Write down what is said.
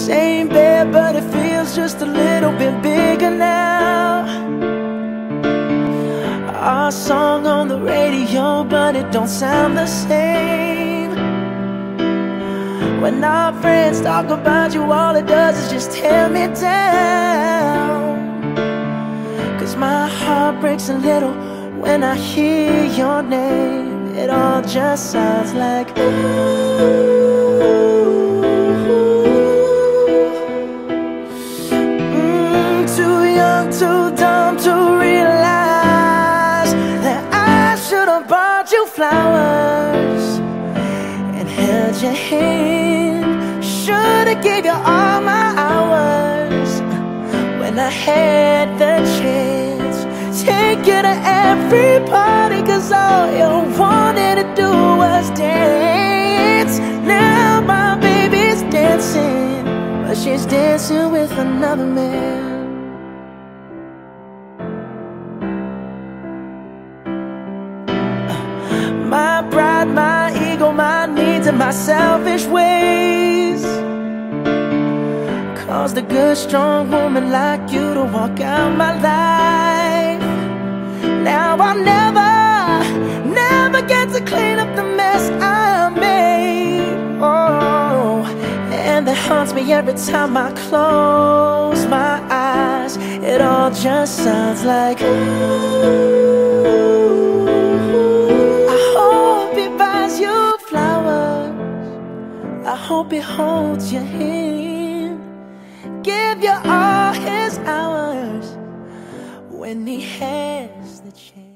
Same bed, but it feels just a little bit bigger now. Our song on the radio, but it don't sound the same. When our friends talk about you, all it does is just tear me down. 'Cause my heart breaks a little when I hear your name. It all just sounds like too young, too dumb to realize that I should have bought you flowers and held your hand. Should've gave you all my hours when I had the chance. Take you to every party, 'cause all you wanted to do was dance. Now my baby's dancing, but she's dancing with another man. My pride, my ego, my needs, and my selfish ways caused a good, strong woman like you to walk out my life. Now I'll never get to clean up the mess I made. Oh, and that haunts me every time I close my eyes. It all just sounds like I hope he buys you flowers, I hope he holds your hand, give you all his hours when he has the chance.